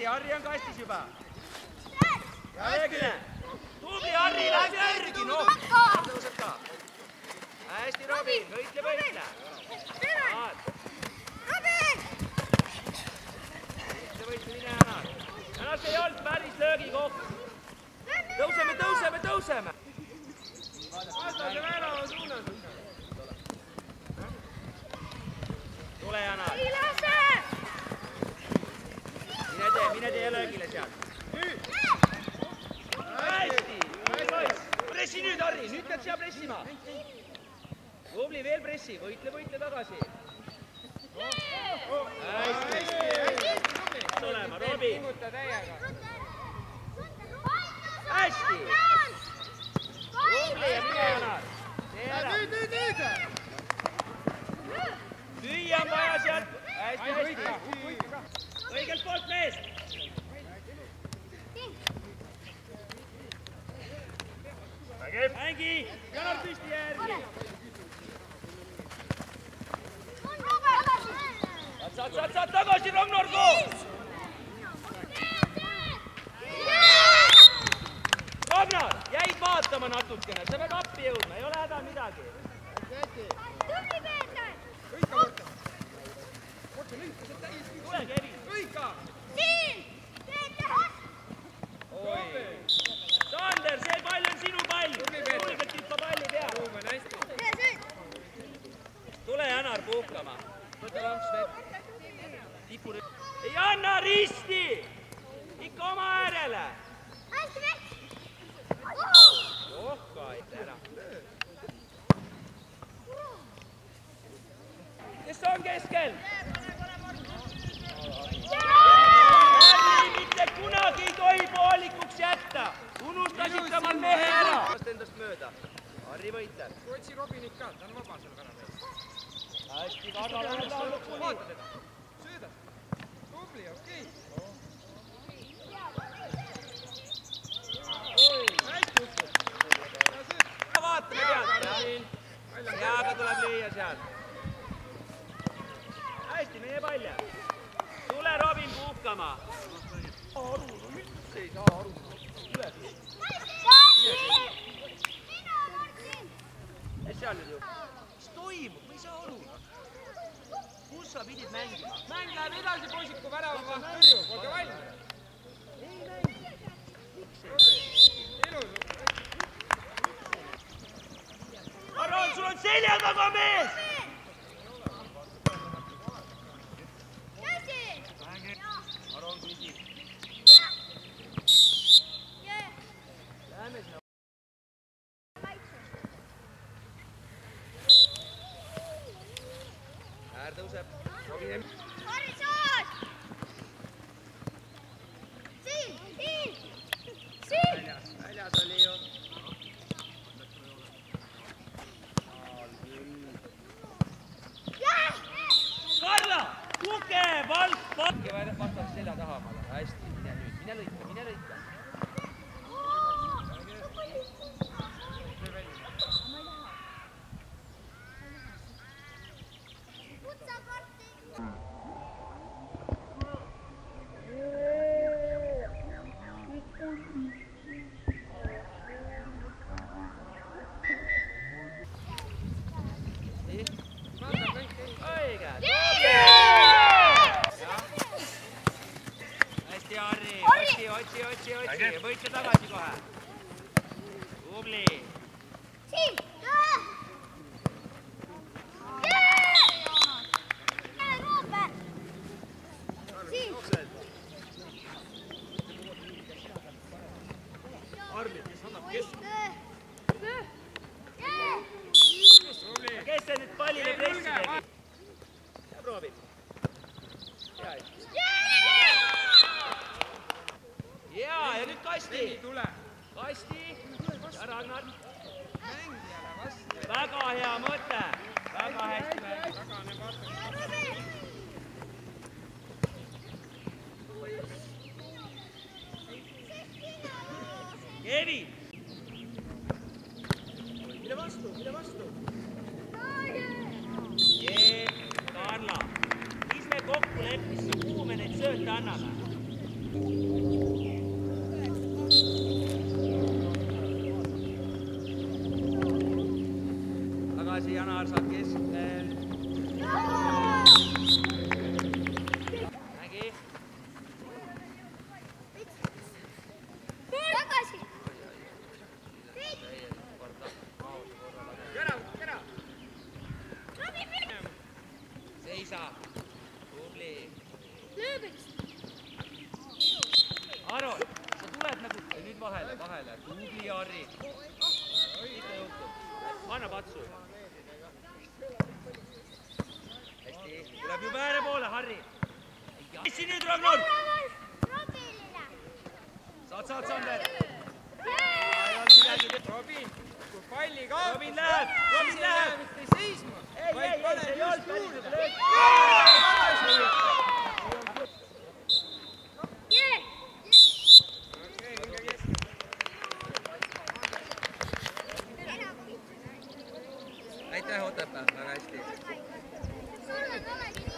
Harri on kastis juba. Ja Veegile. Tubli Harri, läheb järgi, noh. Tõuseb ka. Hästi, Robin, võitle. Võitle, mine Janar. Janar, see ei olnud päris löögi koht. Tõuseme. Vastase värava suunas. Tule, Janar. Mine tee löögile sealt. Hästi. Pressi nüüd, Harri. Nüüd pead siia pressima. Tubli, veel pressi. Võitle tagasi. Hästi. Tulema, Robin. Hästi. Tubli ja mine, Janar. Tee ära. Lüüa on vaja sealt. Hästi. Õigelt poolt mees. Mängi. Janar püsti järgi. Saad tagasi, Ragnar, go! Ragnar, jäid vaatama natukene, sa pead appi jõudma, ei ole häda midagi. Tule, Kevin. Sander, see pall on sinu pall. Julgelt tippa palli peale. Tule, Janar, puhkama. Võta lamps vett. Tipu nüüd. Ei anna risti! Ikka oma äärele. Kai, ära. Kes on keskel? Harri, mitte kunagi ei tohi poolikuks jätta. Unustasid tema mehe ära. Endast mööda. Harri võitleb. Otsi Robinit ka, ta on vaba seal väraväes. Hästi, Karla läheb lõpuni. Sööda. Tubli, okei. Hästi uksud. Vaatame pealt. Jääga tuleb lüüa sealt. Hästi, meie palja. Tule, Robin, puhkama. Aru, üldse ei saa aru. Üles. Mis seal nüüd ju? Mis toimub? Ma ei saa aru. Kus sa pidid mängima? Mäng läheb edasi, poisiku värava vaht tõrju. Olge valmis. Ei mängi. Miks ei mängi? Aron, sul on selja taga mees! Aron küsib. Läheme sinna. Äär tõuseb. Horisont! Siin! Väljas oli ju. Karla! Tugev alt! Pakki vastaks selja taha. Hästi, mine nüüd. Mine lõika. Otsi. Võitle tagasi kohe. Tubli. Siin! Armin, kes annab keskele? Kes see nüüd pallile pressi tegi? Ja proovib. Ja nüüd Kasti. Kasti. Ja Ragnar. Väga hea mõte. Väga hästi mängib. Kevin. Mine vastu. Karla. Mis me kokku leppisime, kuhu me neid sööte anname? edasi, Janar saab keskel. Mägi. Tagasi. Seisa. Tubli. Lööbiks. Aron, sa tuled nagu nüüd vahele. Tubli, Harri. Mitte juhtub. Anna patsu. Hästi. Tuleb juba ääre poole, Harri. Missi nüüd, Ragnar? Robiline. Saad, Sander. Robin, kui palli kaotab, Robin läheb. mitte seisma, Ei, vaid see paneb ei just olnud juurde. päris Aitäh, Otepää, väga hästi. Sul on olemas.